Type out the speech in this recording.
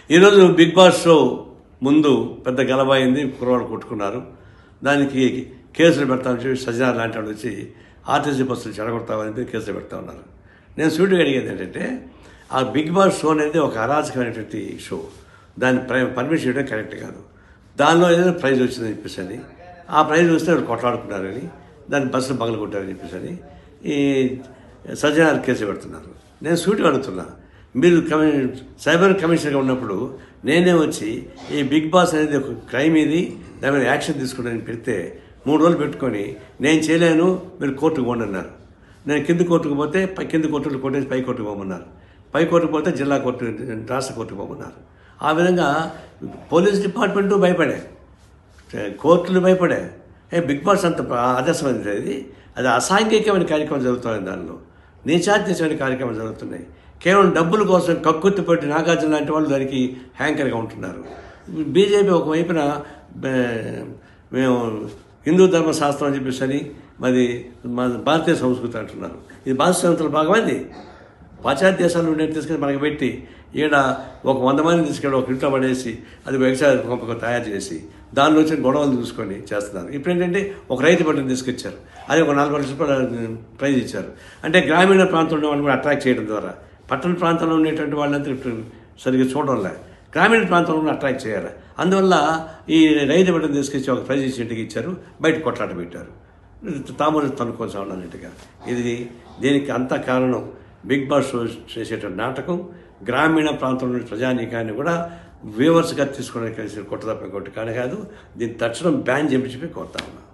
ఈరోజు big boss show ముందు పెద్ద గలబైంది, కుర్రవాళ్ళు కొట్టుకున్నారు. దానికి కేసులు పెడతామని చెప్పి సజ్జన లాంటి వాళ్ళు వచ్చి ఆర్టీసీ బస్సులు చెడగొడతామని కేసులు పెడతా ఉన్నారు. నేను సూటిగా అడిగేది ఏంటంటే, ఆ బిగ్ బాస్ షో అనేది ఒక అరాచకమైనటువంటి షో. దాన్ని పర్మిషన్ చేయడం కరెక్ట్ కాదు. దానిలో ఏదైనా ప్రైజ్ వచ్చిందని చెప్పేసి ఆ ప్రైజ్ వస్తే వాళ్ళు కొట్లాడుకున్నారని, దాన్ని బస్సులు పగలు కొట్టారని చెప్పేసి ఈ సజ్జన కేసు పెడుతున్నారు. నేను సూటిగా అడుగుతున్నా, మీరు సైబర్ కమిషనర్గా ఉన్నప్పుడు నేనే వచ్చి ఈ బిగ్ బాస్ అనేది ఒక క్రైమ్, ఇది దాని మీద యాక్షన్ తీసుకోవడానికి పెడితే 3 రోజులు పెట్టుకొని నేను చేయలేను, మీరు కోర్టుకు పోండి అన్నారు. నేను కింది కోర్టుకు పోతే కింది కోర్టులు కొట్టేసి పై కోర్టుకు పోమన్నారు. పై కోర్టుకు పోతే జిల్లా కోర్టు, రాష్ట్ర కోర్టుకు పోమన్నారు. ఆ విధంగా పోలీస్ డిపార్ట్మెంటు భయపడే, కోర్టులు భయపడే. బిగ్ బాస్ అంత ఆదర్శమైనది, అది అసాంఘికమైన కార్యక్రమం జరుగుతుంది. దానిలో నీచాత్యమైన కార్యక్రమాలు జరుగుతున్నాయి. కేవలం డబ్బుల కోసం కక్కుర్తి పెట్టి నాగార్జున లాంటి వాళ్ళు దానికి హ్యాంకర్గా ఉంటున్నారు. బీజేపీ ఒకవైపున మేము హిందూ ధర్మశాస్త్రం అని చెప్పేసి మరి మన భారతీయ సంస్కృతి అంటున్నారు. ఇది భారతీయ సంస్కృతిలో భాగమైంది. పాశ్చాత్య దేశాల నుండి తీసుకొని మనకి పెట్టి ఈడ ఒక 100 మందిని తీసుకెళ్ళి ఒక ఇంట్లో పడేసి అది వ్యవసాయ పంపకం తయారు చేసి దానిలో వచ్చిన గొడవలు చూసుకొని చేస్తున్నారు. ఇప్పుడు ఏంటంటే ఒక రైతు బట్టను తీసుకొచ్చారు, అది ఒక 40 లక్షల రూపాయలు ప్రైజ్ ఇచ్చారు. అంటే గ్రామీణ ప్రాంతంలో ఉన్న వాళ్ళు కూడా అట్రాక్ట్ చేయడం ద్వారా, పట్టణ ప్రాంతంలో ఉండేటువంటి వాళ్ళంతా సరిగ్గా చూడడంలే, గ్రామీణ ప్రాంతంలో కూడా అట్రాక్ట్ చేయాలి. అందువల్ల ఈ రైతు బట్టను తీసుకొచ్చి ఒక ప్రైజ్ ఇచ్చి ఇంటికి ఇచ్చారు, బయట కొట్లాట పెట్టారు, తాము తనుకోసం అన్నట్టుగా. ఇది దీనికి అంత కారణం బిగ్ బాస్ షో చేసేటువంటి నాటకం. గ్రామీణ ప్రాంతంలోని ప్రజానీకాన్ని కూడా వ్యూవర్స్గా తీసుకోవడానికి కలిసి కొట్టదప్ప కొట్టు కానీ కాదు. దీన్ని తక్షణం బ్యాన్ చేయించి కోరుతా ఉన్నా.